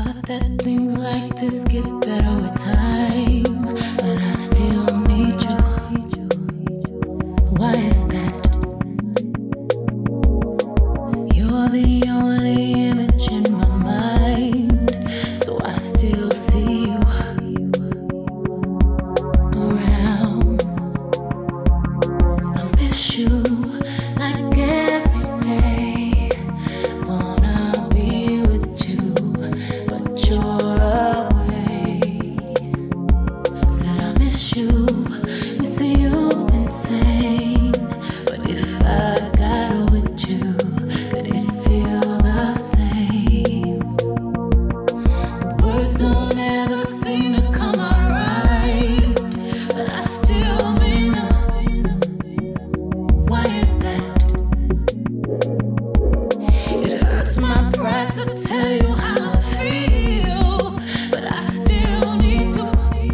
Thought that things like this get better with time, but I still need you. Why is that? You're the only image in my mind, so I still see you around. I miss you like every day. Wanna be with you, but you're away. Said I miss you, missing you insane. But if I got with you, could it feel the same? Words don't ever seem to come out right, but I still mean them. Why is that? It hurts my pride to tell you how I feel, but I still need to.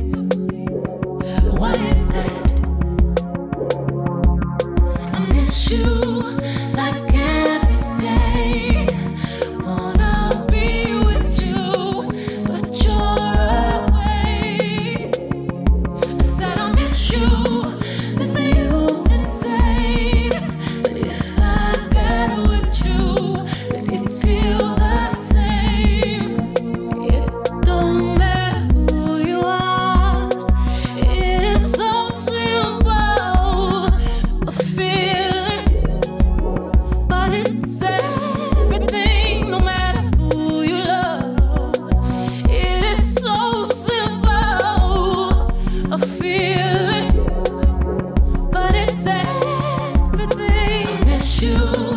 Why is that? I miss you like every day. Wanna be with you, but you're away. I said I miss you, missing you insane. But if I got with you, could it feel the same? It don't matter who you are. It is so simple, a feeling, but it's everything. No matter who you love, it is so simple, a feeling, but it's everything. I miss you